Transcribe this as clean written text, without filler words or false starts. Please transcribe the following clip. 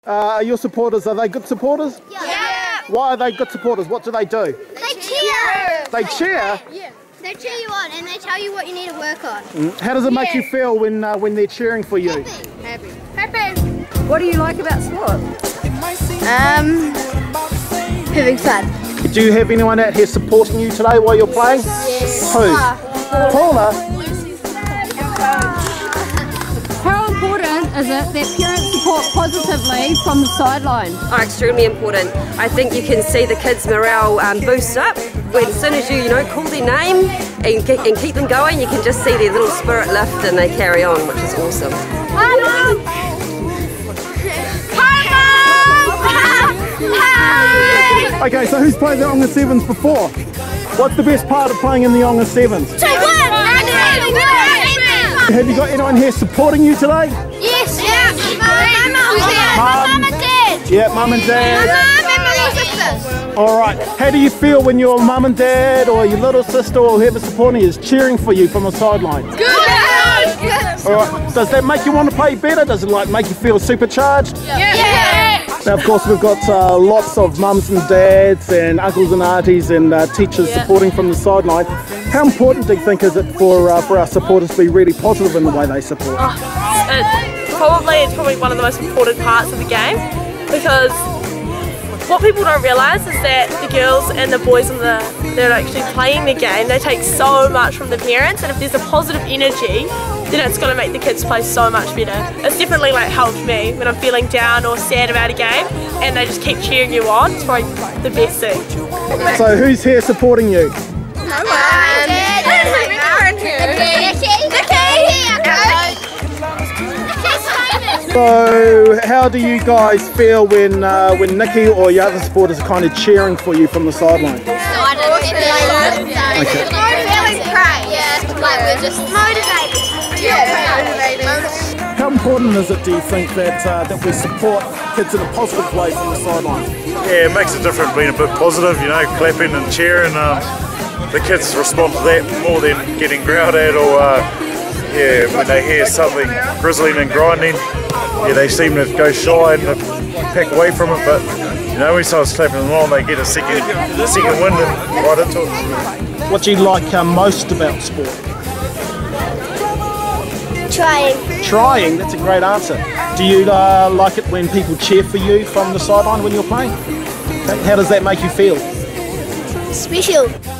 Are your supporters, are they good supporters? Yeah. Why are they good supporters? What do? They cheer. They cheer? Yeah. They cheer you on and they tell you what you need to work on. How does it make you feel when they're cheering for you? Happy. Happy. What do you like about sport? Having fun. Do you have anyone out here supporting you today while you're playing? Yes. Who? Paula? How important is it that parents support positively from the sideline? Are extremely important. I think you can see the kids' morale boost up when as soon as you call their name and keep them going, you can just see their little spirit lift and they carry on, which is awesome. Okay, so who's played the Onga Sevens before? What's the best part of playing in the Onga Sevens? Have you got anyone here supporting you today? Yes. Mum and Dad. Yeah, Mum and Dad. Mum and my little sisters. Alright, how do you feel when your Mum and Dad or your little sister or whoever's supporting you is cheering for you from the sideline? Good. Alright, does that make you want to play better? Does it make you feel supercharged? Yeah. Now of course we've got lots of mums and dads and uncles and aunties and teachers supporting from the sideline. How important do you think is it for our supporters to be really positive in the way they support? It's probably one of the most important parts of the game, because what people don't realise is that the girls and the boys that are actually playing the game, they take so much from the parents, and if there's a positive energy, then it's going to make the kids play so much better. It's definitely helped me when I'm feeling down or sad about a game, and they just keep cheering you on. It's probably the best thing. So who's here supporting you? So how do you guys feel when Nikki or your other supporters are kind of cheering for you from the sideline? Feeling great. Yeah, we're just motivated. How important is it, do you think, that we support kids in a positive way from the sideline? Yeah, it makes a difference being a bit positive, clapping and cheering. The kids respond to that more than getting growled at, or when they hear something grizzling and grinding, they seem to go shy and pack away from it. But when someone's clapping them on, they get a second wind and right into it. What do you like most about sport? Trying, that's a great answer. Do you like it when people cheer for you from the sideline when you're playing? How does that make you feel? Special.